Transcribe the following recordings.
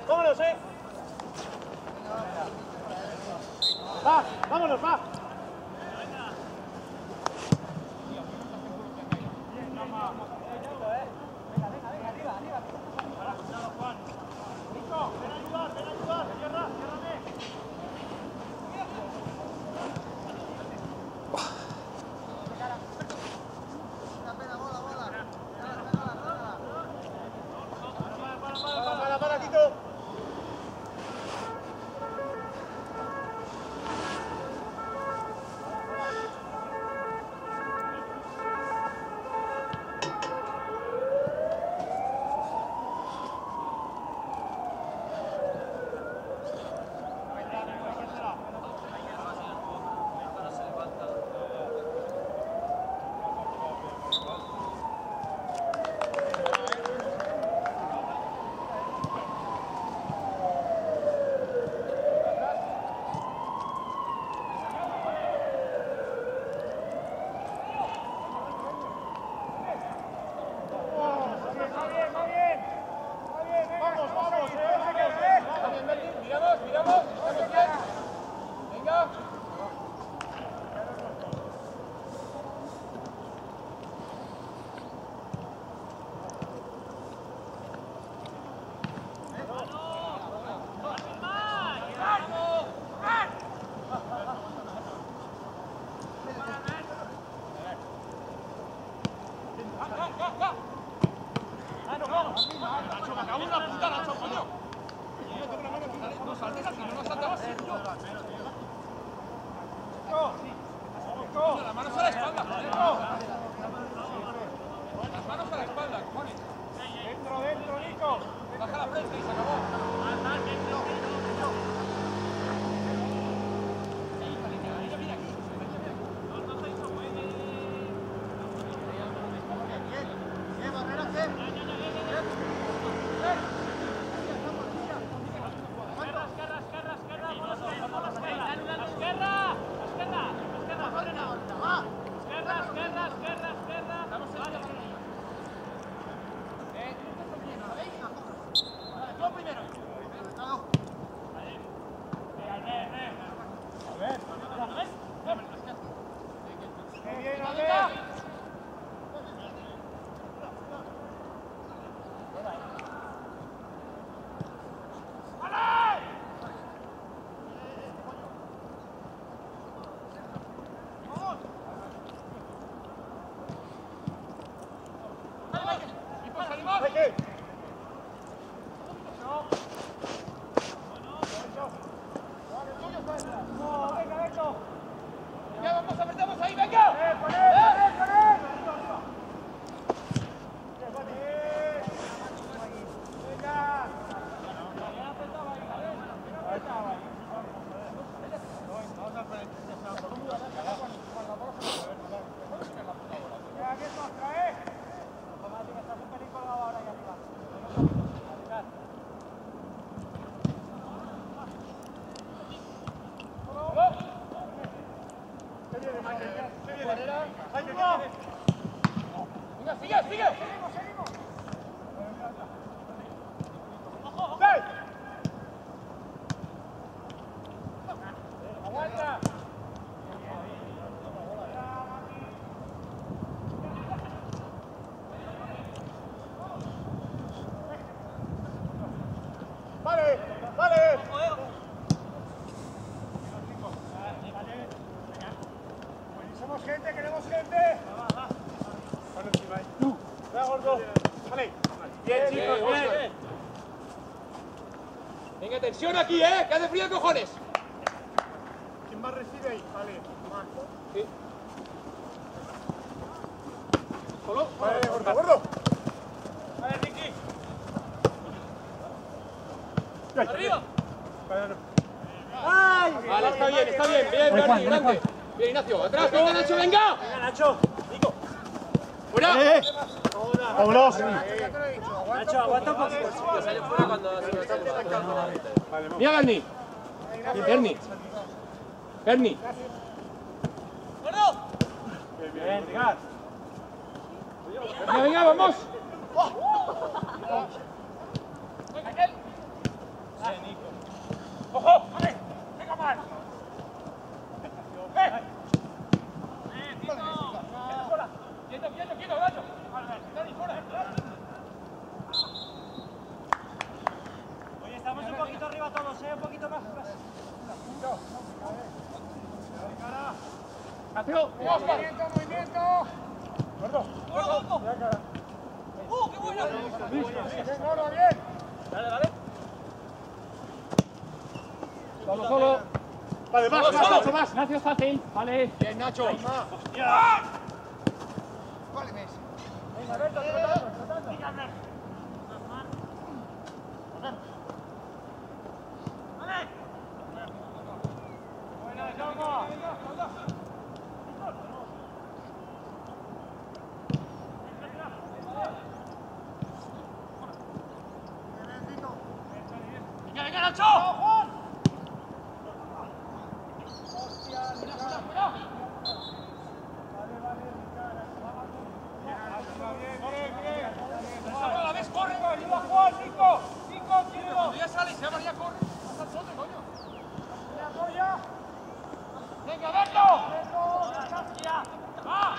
vámonos, Va, vámonos, va. Tensión aquí, que hace frío de cojones. ¿Quién más recibe ahí? Vale. Sí. Solo. Vale, gordo, gordo. Vale, Ricky. Arriba. ¡Ay! Vale, está bien. Bien, Bernie, grande. Bien, Ignacio. Atrás, venga, Nacho, venga. Venga, Nacho. Nico. ¡Fuera! ¡Vámonos! Nacho, aguanta un poquito. Sale fuera cuando se Mira, Bernie. Bernie. Bien, llegar. Venga, vamos. ¡Ojo! ¡Venga, mal! ¡Quieto, Nacho! ¡Dani, fuera! Oye, estamos un poquito arriba todos, un poquito más. ¡Movimiento! ¡Gordo! ¡Qué bueno! ¡Bien, Gordo, bien! Dale. Solo. Vale, más. Nacio fácil. Vale. Bien, Nacho. Vale, Messi. Venga, Berto, tratando. Buena, Jaume. ¡Venga, Nacho! ¡La ves, corre! ¡Ayuda, Juan! ¡Nico! Cuando ya sale y se llama, ya corre. Pasa el sote, coño. ¡Venga, Berto! ¡Va!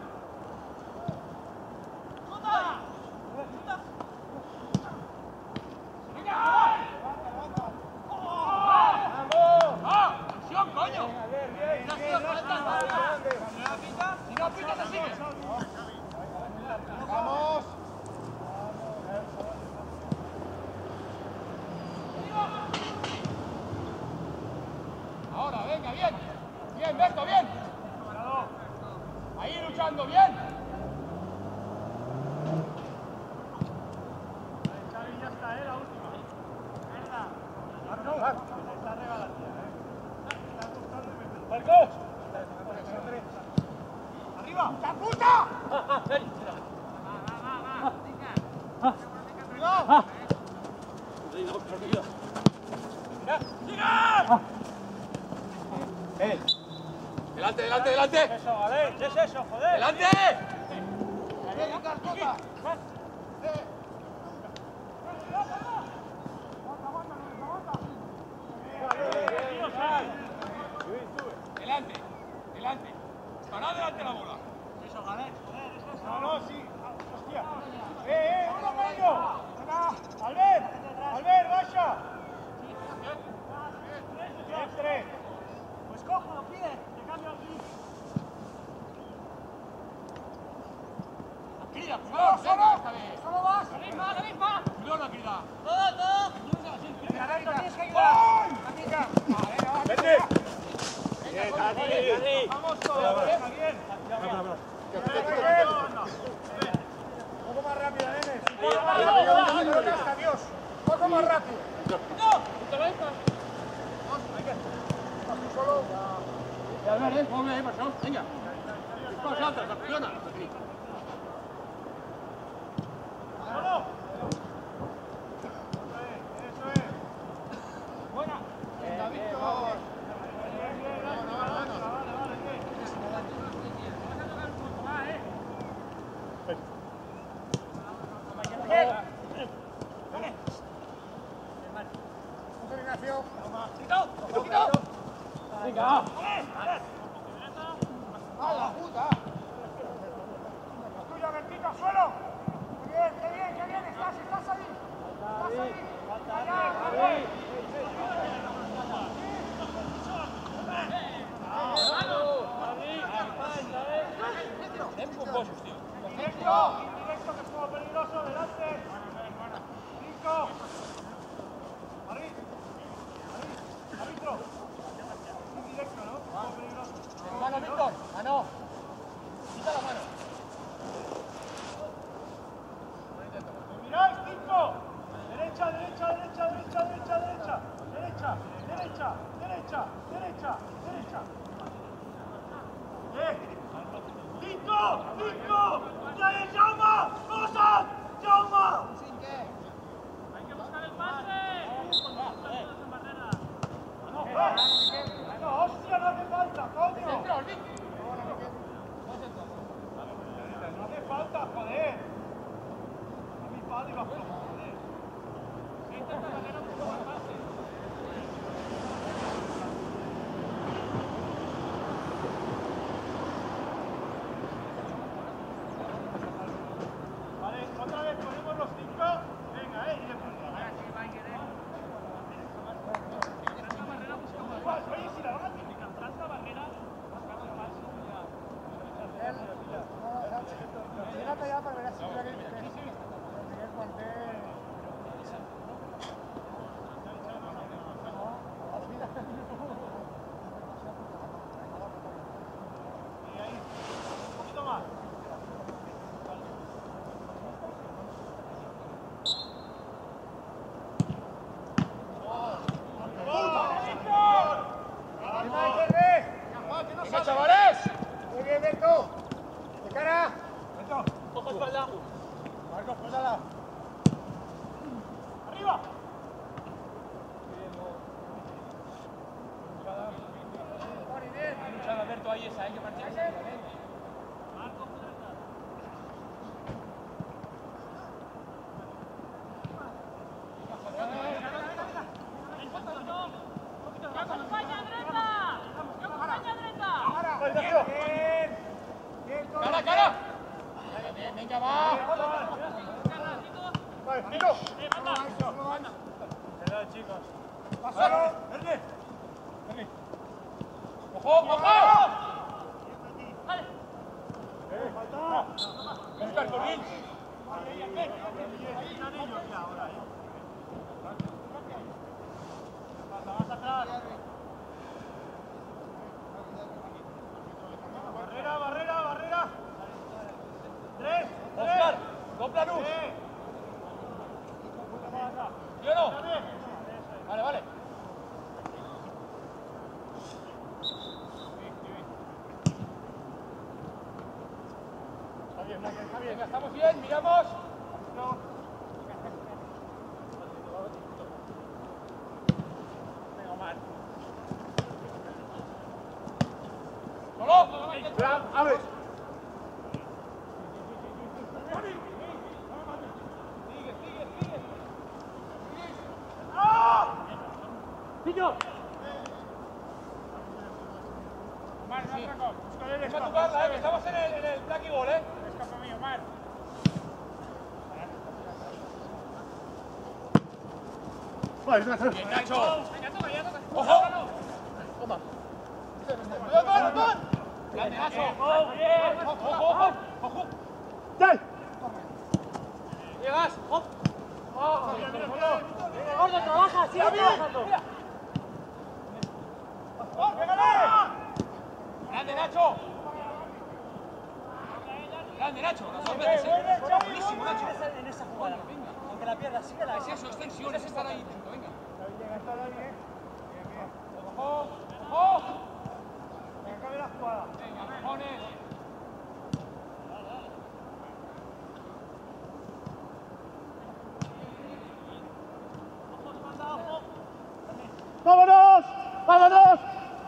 ¡Ah! ¡Acción, coño! Si no pitas, te sigue. ¡Vamos! Ahora, venga, bien. Bien, Berto, bien. Ahí luchando, bien. Xavi, ya está, la última. Marco, está regalando, Está gustando y me... ¡Marcos! ¡Arriba! ¡La puta! ¡Delante! Eso, a ver, ¿qué es eso, joder? ¡Delante! Delante. Pará delante la bola. Eso, Galet, joder, eso es eso. No, sí. Hostia. ¡Uno medio! ¡Albert, baja! ¡Tres! Pues cógelo, pide. Te cambio aquí. Querida, cuidado, ¡Solo! esta vez. ¡Solo vas! ¡Ritmo! Cuidado la querida. ¡Todo! Venga, Berto, tienes que ayudar. ¡Vete! Bien, Dani. Vamos todos. Bien. Un poco más rápido, nene. Adiós. Un poco más rápido. Ponme ahí, por favor. Venga. Vamos atrás, campeona. ¡Solo! Eso es. Buena. Venga, Víctor. Venga. ¡A la puta! ¡Tuya, Bertito, suelo! ¡Qué bien! ¡Estás ahí! Directo, que es como peligroso, delante. Cinco. Árbitro. Indirecto, ¿no? Como peligroso. Mano, Víctor. Mano. Quita la mano. Miráis, cinco. Derecha. Cinco. ¡Ya es Jaume! ¡Cosa! ¡Jaume! Hay que buscar el pase. No, hostia, no hace falta, coño. Marcos, cuéntala. ¡Arriba! Luchado Alberto ahí esa, hay que partir. ¡Cara, cara! Venga, va. Vale, Nico. Verdad, chicos. Pásalo. Verde. Verde. ¡Ojo, ojo! Falta. Oscar, por bien. Más atrás. Barrera, barrera, barrera. 3. Oscar, dobla luz. ¿Sí o no? Vale, vale. Está bien, Michael, está bien. Venga, estamos bien, miramos. Venga, Omar. ¡Solo! ¡Abre! Omar, no atracó. Busca el Deja espacio. tocarla, que estamos en el black y goal, Escapa mío, Omar. Bien, Nacho. ¡Ojo! Toma. ¡Grande, Nacho! ¡Ojo, ojo! ¡Ojo! ¡Dale! ¡Llegas! ¡Hop! Gordo, trabaja, sigue trabajando. ¡Grande, Nacho! ¡Grande, Nacho! Dos veces, buenísimo, Nacho. En esa jugada. Aunque la pierda, síguela. Es eso, extensiones, estar ahí dentro, venga. Está bien, bien. ¡Ojo! ¡Ojo! Que acabe la jugada. Venga, cojones. ¡Vámonos! ¡Vámonos!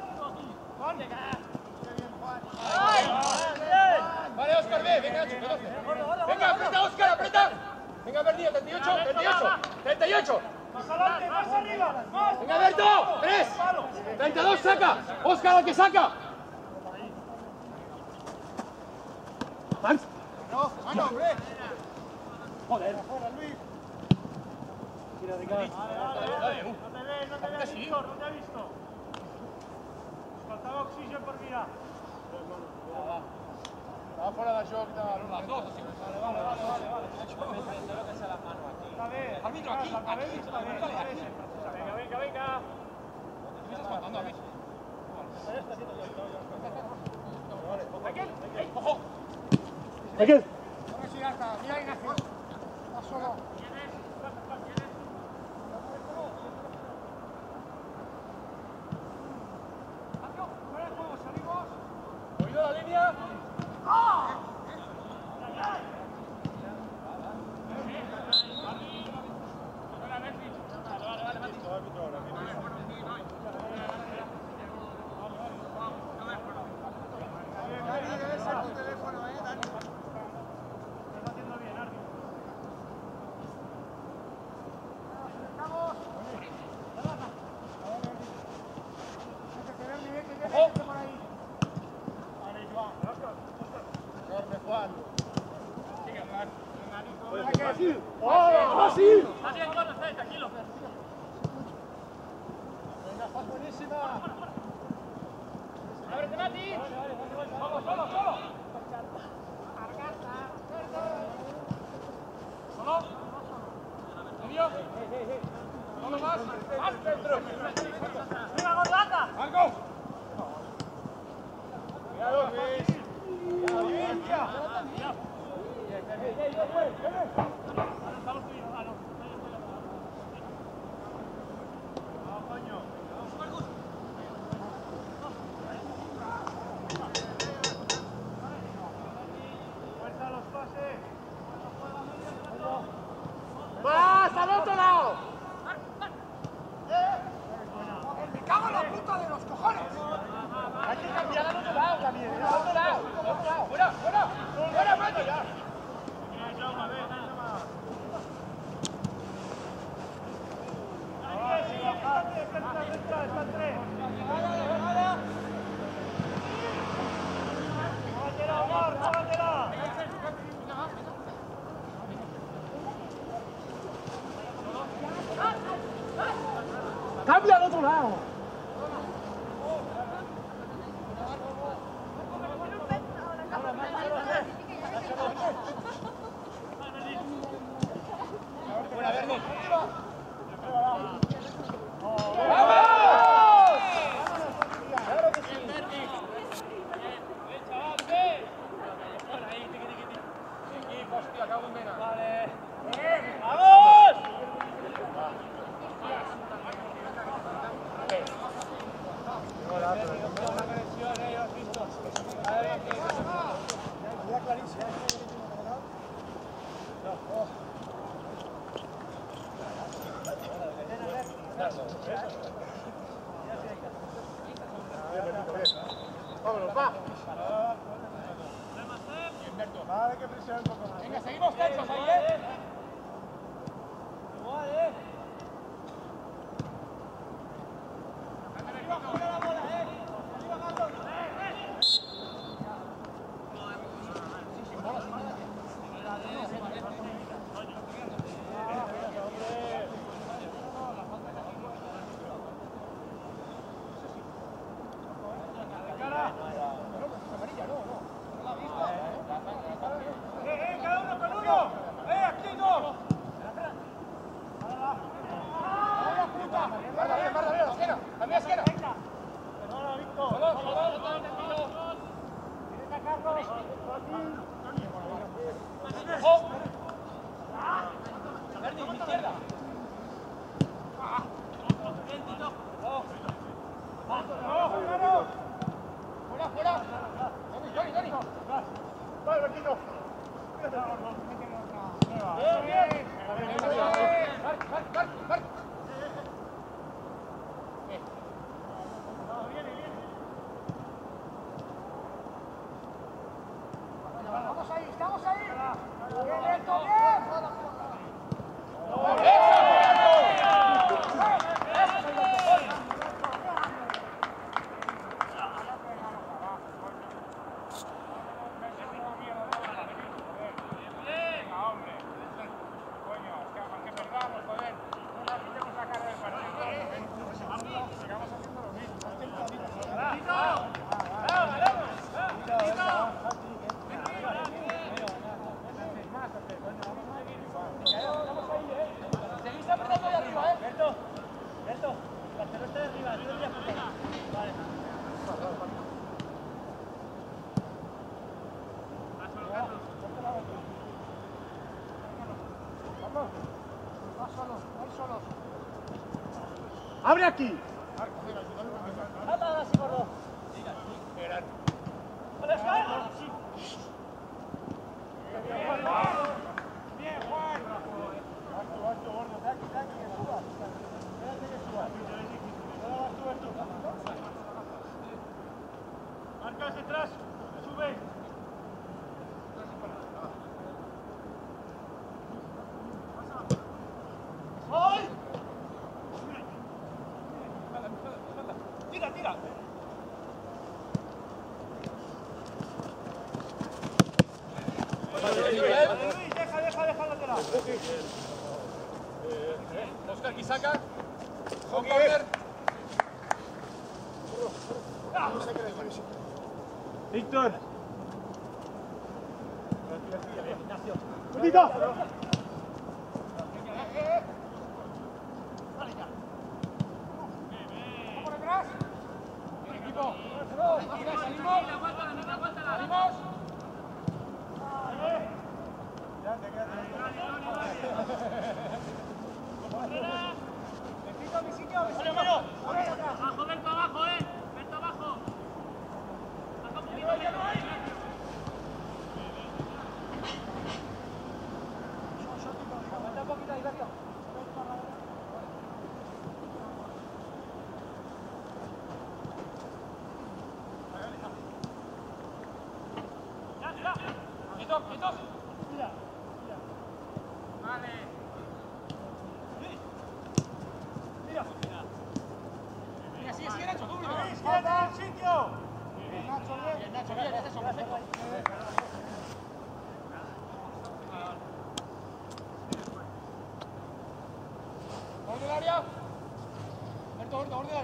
Vale, Óscar, ve, venga, Nacho, veloz. Venga, aprieta, Óscar, aprieta. Venga, Verdillo, 38, 38, 38. ¡Más adelante, más arriba! ¡Más! Venga, Berto, 3. 32, saca. Óscar, al que saca. Max. ¡No, mano, hombre! Joder. Tira de cara. Dale. No te ve, no te ve, Víctor, no te ha visto. Faltaba oxígeno por mirar. Estaba fuera de joc de las dos, así. Está bien. Árbitro, aquí, Está bien, aquí. está bien. Venga, venga, venga. Me estás faltando a mí. ¡Ojo! Michael. Mira, Ignacio. Está solo. ¿Oído la línea? Debe ser tu teléfono, Dani. Estás haciendo bien, Ardi. ¡Ojo! Vale, Joan. Corre, Juan. ¡Oh, fácil! Venga, Juan, buenísima. ¡Ábrete, Mati! Solo, solo, solo. ¿Solo? ¿Medio? ¿Solo más? ¡Más dentro! ¡Venga, Gordata! ¡Marco! Cuidado, Luis. ¡Valencia! Fuerza a los pases. otro lado. Buena, Verde. Vámonos, va. Vale, que presione un poco más. Venga, seguimos tensos ahí, Cada uno con uno. Aquí no. Marta, bien, la esquina. A mi esquina. Perdona, Víctor. ¡Ojo! Verdi, mi izquierda. Fuera. Dani. Vale, Marquito. Marc. Estamos ahí. Bien, Beto, bien. Seguís apretando ahí arriba, Berto, la pelota de arriba, tú deberías apuntar. Vale. Vamos. Vais solos. ¡Abre aquí! Anda, así por dos. Bien, Juan. Alto, gordo. Tranqui, que suba. Espérate que suba. Ahora vas tú. Marca hacia atrás. Sube. ¡Ay! Tira. Luis, deja lateral. Oscar Quisaca. Con corner. Víctor. ¡Puntito! Por detrás. Bien, equipo. Salimos. Salimos. Besito, besito. Abajo, Berto, abajo, Berto, abajo. Baja un poquito, Aguanta un poquito ahí, Berto. Quietos. Venga, sigue, Nacho, tú primero. ¡Queda el sitio! Bien, Nacho, bien, es eso, perfecto. Orden el área. Berto, orden el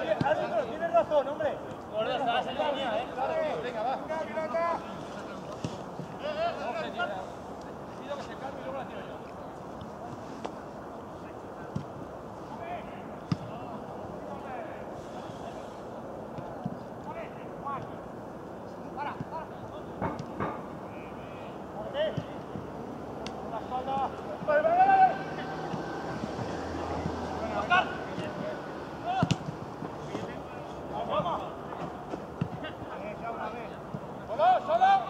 Árbitro, tienes razón, hombre. Gordo, estabas en línea, ¿eh? Venga, va. Una pilota. Pido que se calme y luego la tiro yo. La espalda. ¡Oscar! Vamos. Ya una vez. ¡Solo, solo!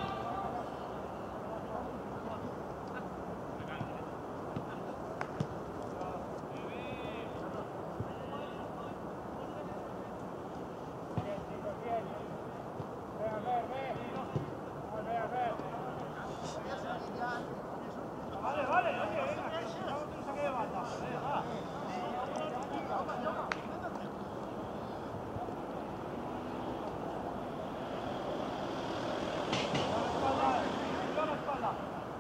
Vale, vale, oye, venga, vamos a un saque de banda. Va. La espalda.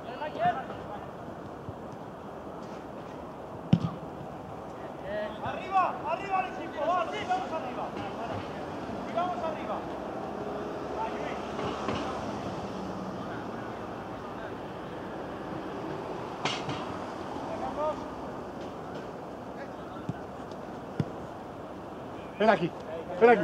Arriba, arriba el equipo, vamos, sigamos arriba. Sigamos arriba. Ven aquí, ven aquí.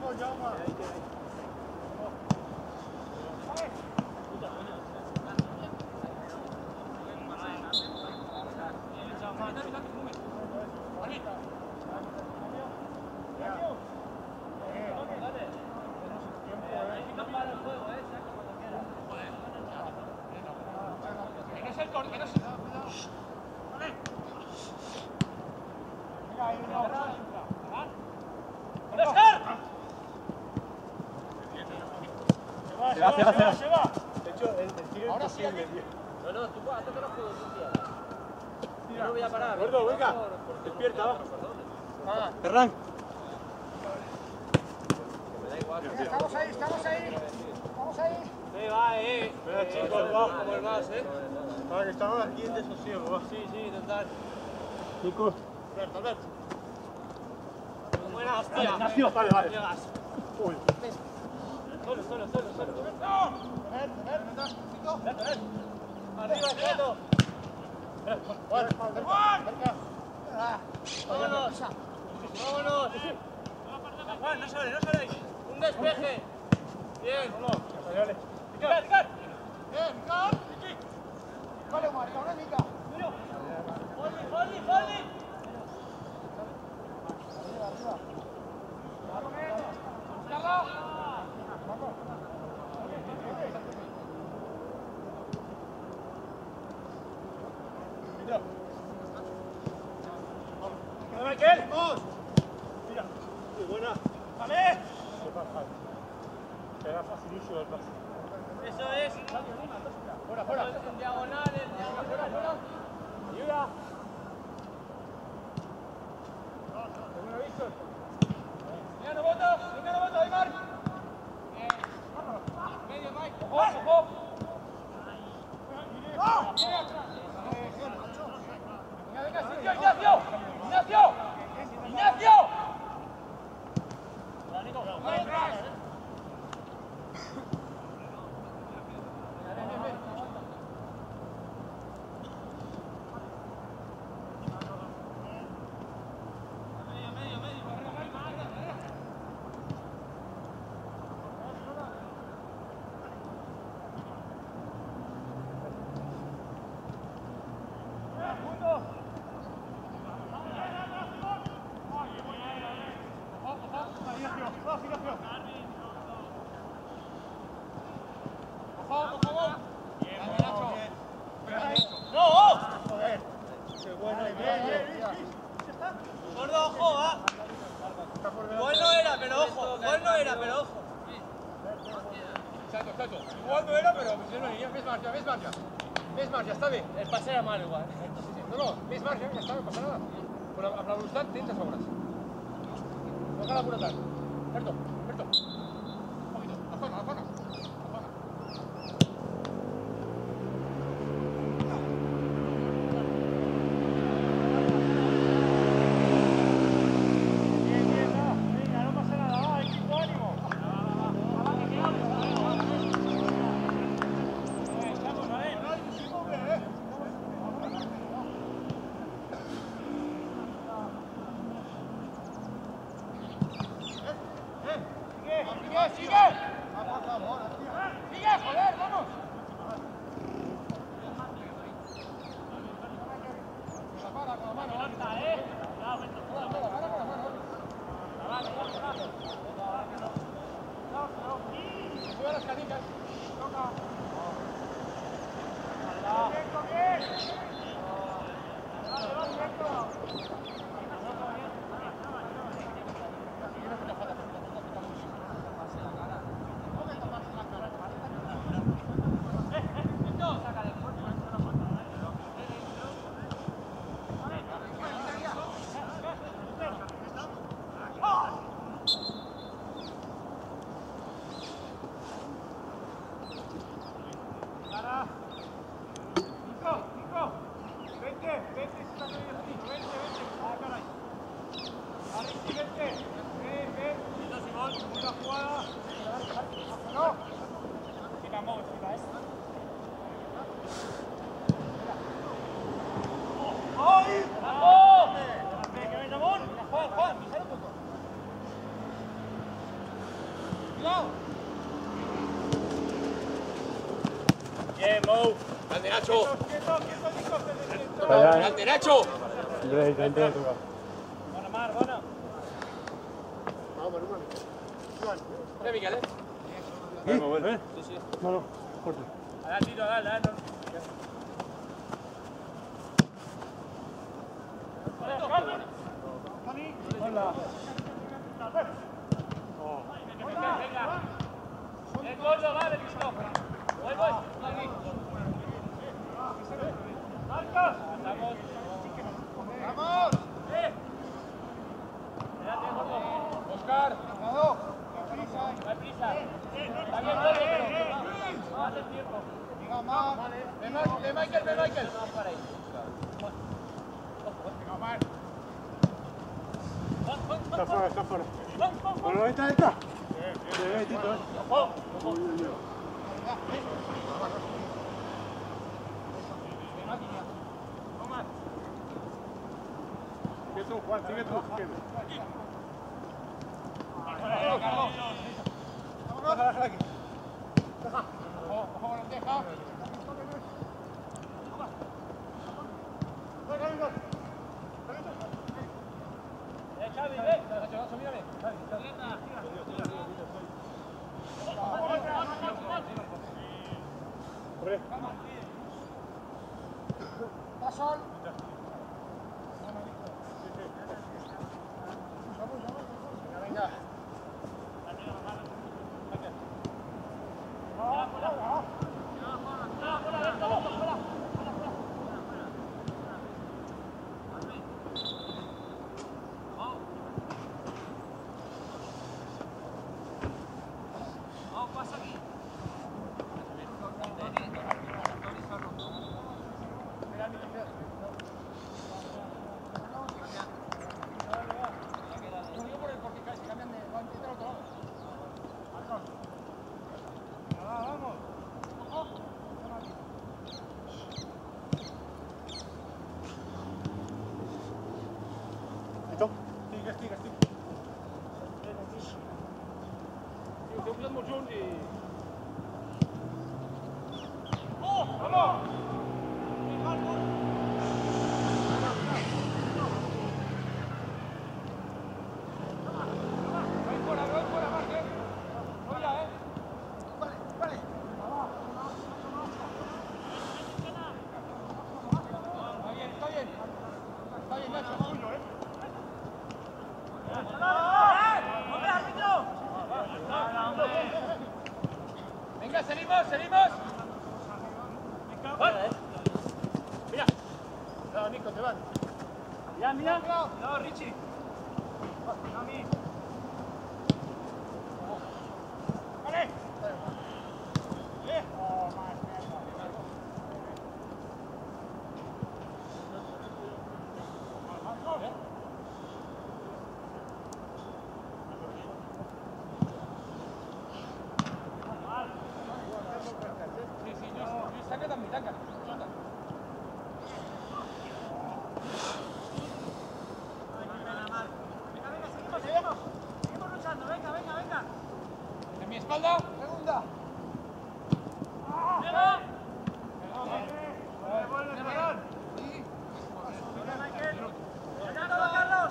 Se va. De hecho, el tiro Ahora es sí, imposible, aquí. tío. No, tú hazte que no puedo limpiar. Yo no voy a parar. Gordo, venga. Despierta, va. Ferran. Me da igual. Estamos ahí, estamos ahí. Estamos ahí. Sí, va, Venga, chicos, va. Como el gas, Para que estamos aquí en desosiego, va. Sí, sí, total. Chicos. Alberto. Buena hostia. Ignacio, vale, vale. Llegas. Uy. Solo. Arriba, Chato. Vámonos. Vámonos. Juan, no sale ahí. Un despeje. Bien. Vale, marca una mica. Holly. Michael. Mira. Muy buena. Vale. Era facilísimo el pase. Eso es. Fuera. En diagonal, fuera. Ayuda. Venga, no voto, Aymar. Medio, Mike. Ojo. Venga, sitio, Ignacio. Gordo, ojo, va. Igual no era, pero ojo. Chato. Igual no era, pero pues no venía. Ves marcha, está bien. El pase era malo igual. No, ves marcha, ya está, no pasa nada. Con la velocidad tienes obras. No hagas la pura tal. Berto. Un poquito, la zona. Venga. Sigue, sigue. Sigue, joder, vamos. Con la mano. Sube las canicas. Toca. Bien. Dale, va, directo. Bien, Mou. ¡Grande, Nacho! Vaya, ¡Grande, Nacho! Entra, toca. Bona, Marc, bona. Mira, Miquel, ¿eh? Sí, sí. No, corta. Dale, Tito, dale. Hola. Venga. El gordo, vale, Tito. Voy. Marcos. Vamos. Espérate, gordo. Oscar. No No hay prisa. Está bien, gordo, pero no hace tiempo. Diga más. Ve Michael. No, para ahí. Está fuera. Bueno, ahí está. Bien, Tito. Sigue tú, Juan, sigue tú. Déjala aquí. Ojo, deja. Xavi, ve. Mírame. Corre. Va sol. Venga. Tito. Estic. Ho posat molt junts i... Vamos. Fuera, Marc, No ya, Vale. Está bien, Nacho. Tuyo, ¡Hombre, árbitro! Venga, seguimos. Vale. Mira. No, Nico, te van. Mira. No, Richie. Vale. Sí, Lluís, saca també, tanca. espalda. Segunda. Llega. Vuelve, Ferran. ¡Cuidado, Carlos!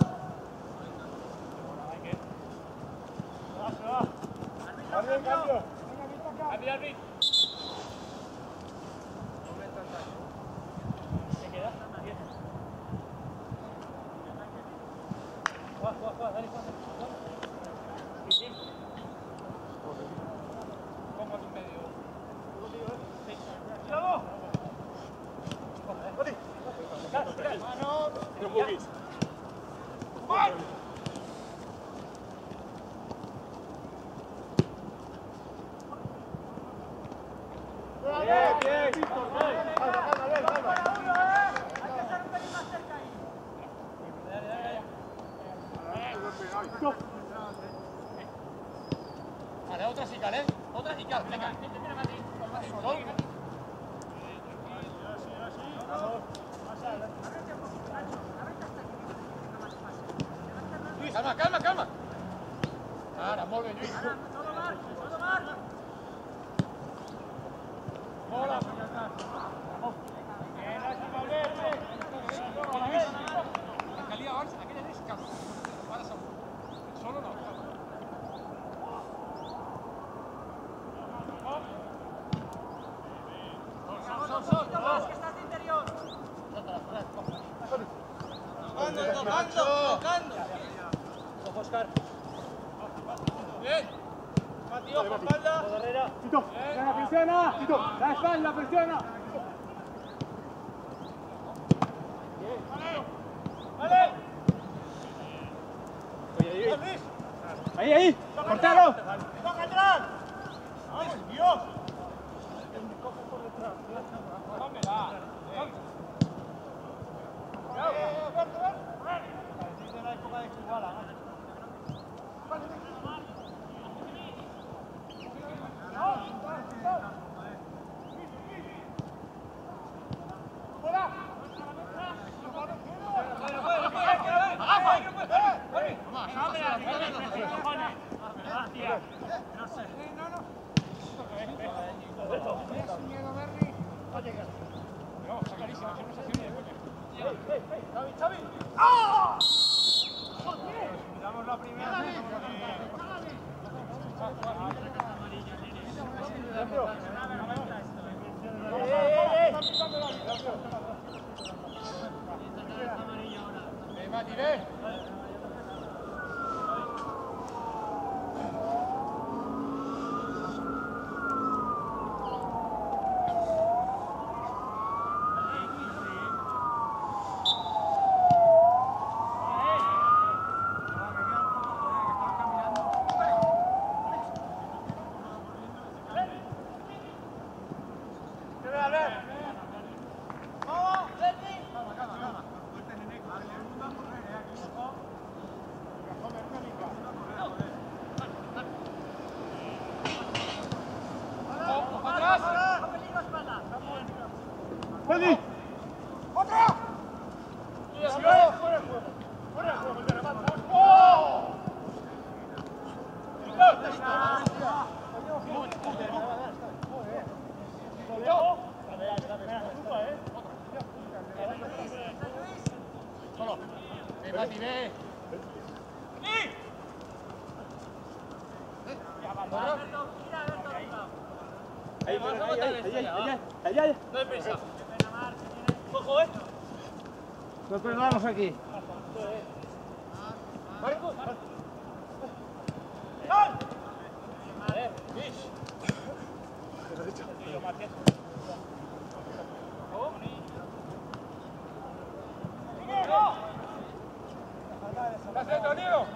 Se va. Cambio, cambio. Árbitro, árbitro. ¿Qué queda? 10. Juega, dale, juega. Póngate un medio. ¡Cuidado! ¡Mano! No puguis. ¡Mal! Bien, bien. Calma, calma. Hay que estar un pelín más cerca ahí. Vale, otra sí, ¿eh? Otra y Cal, venga. Sol. Lluís, calma, calma. Ara, molt bé, Lluís. Todo mal, todo mal. Mola. Bien, Nacho, Valverde. La calia abans, aquella és calma. Ara segur. Solo no. Sol, más, que estás de interior. Tocando. Ojo, Oscar. Bien. Mati, ojo, espalda. Herrera. Tito, presiona. Tito, la espalda, presiona. Vale. Ahí, cortalo. ¡Toca atrás! ¡Vamos, Dios! ¡Dámela! Es de la época de Kubala, ¿no? ¡Xavi! ¡Ah! Miramos la primera. Mati, ve. Freddy. ¡Otra! Solo. Mati, ve. Ahí. No hay prisa. Ojo, Nos pegamos aquí. ¿Qué haces, Tonino?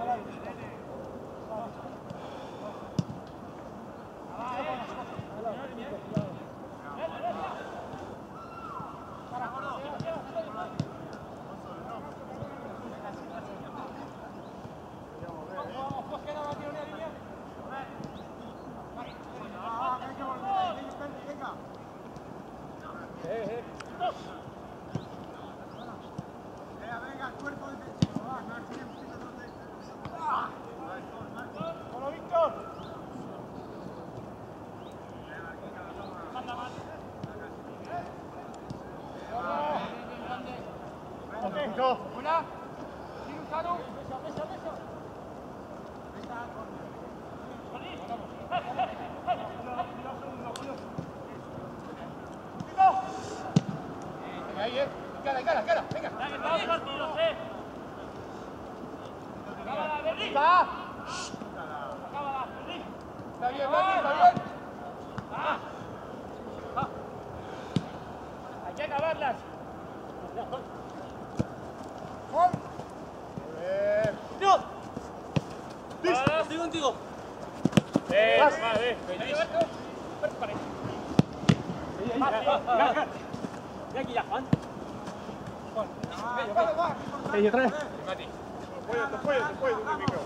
Buena. Sigue usando. Ahí, cara, venga. Vamos partidos, Acábala, Berni. Está. Acábala, Berni. Está bien, Berni, está bien. Hay que acabarlas. ¡Gol! Estoy contigo. Vale. Ven aquí ya, Juan. Y otra vez. Mati. Te puedes, un micro.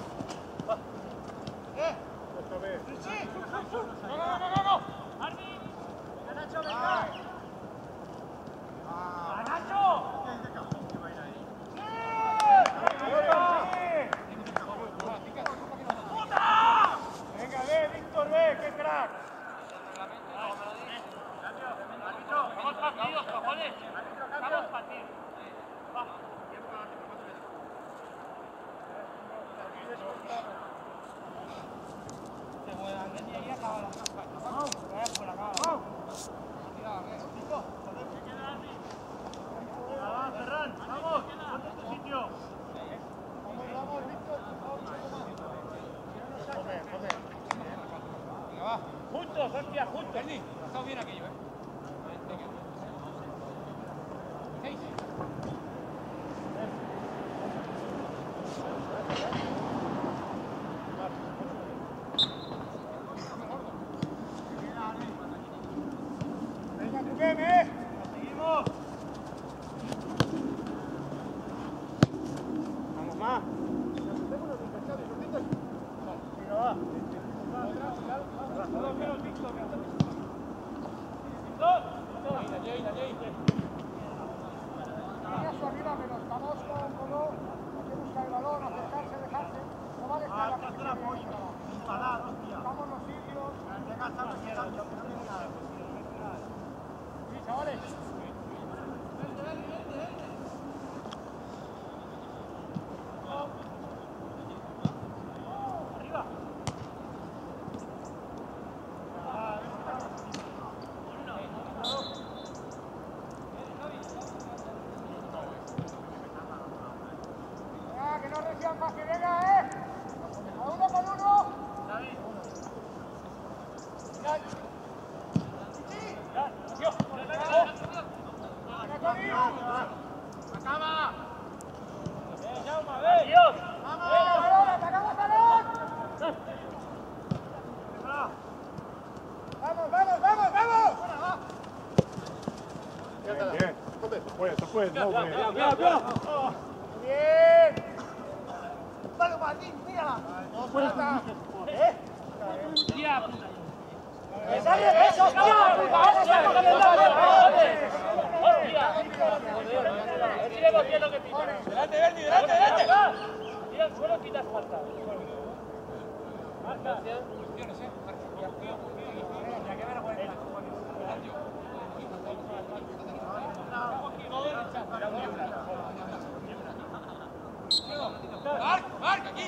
Otra vez. No. Armin. Nacho, venga. Venga, ve, Víctor, ve, qué crack. Vamos partidos, cojones. Vamos partidos. Ferran, vamos, ponte en tu sitio. Vamos, Víctor. Venga, va. Juntos, hostia, juntos. Berni, ha estado bien aquello, Venga. 6. Venga, Rubén, seguimos. Vamos más. Venga, va. Todos menos Víctor. Eso arriba menos, vamos con color, hay que buscar el balón, acercarse, dejarse, no vale estar la posición de vamos los sitios, sí, chavales. Arriba. Venga, que no reciban más, que venga, a uno con uno. Acaba. Dios. ¡Balón, atacamos balón! ¡Vamos! Bien. Te puedes, no, güey. ¡Bien! ¡Vale, Martín, mírala! Tía, puta. ¡Que sale eso, hostia! ¡Hostia! Tire botín lo que pita. Delante, Berni, delante. Tira al suelo y pitas falta. Marca. Marc, aquí.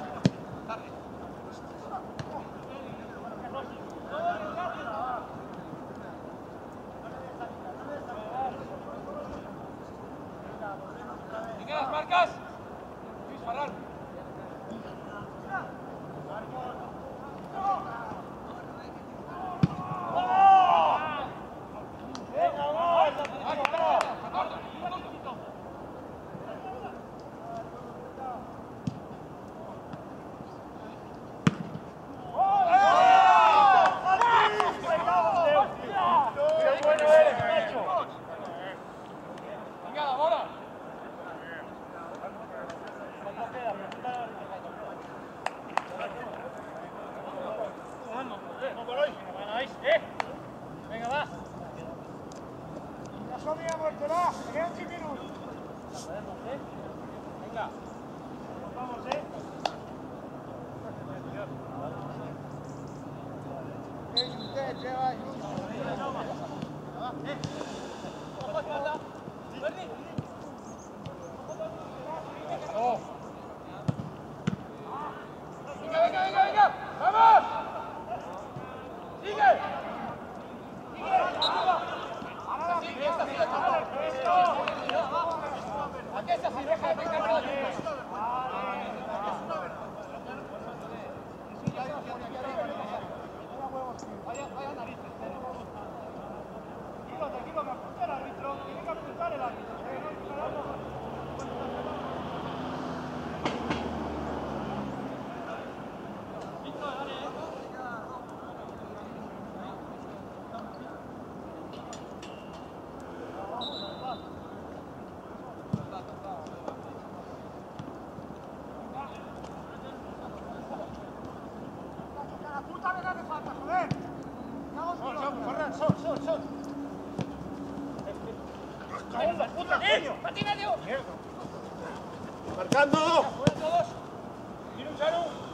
Venga, las marcas. Luis Ferran. Venga, la bola. Venga, va. La Sonia ha muerto, va, me quedan 10 minutos. Venga. Vamos, Usted lleva Berni. Martí medio. Marcando. Fuera todos. Tira un Charo.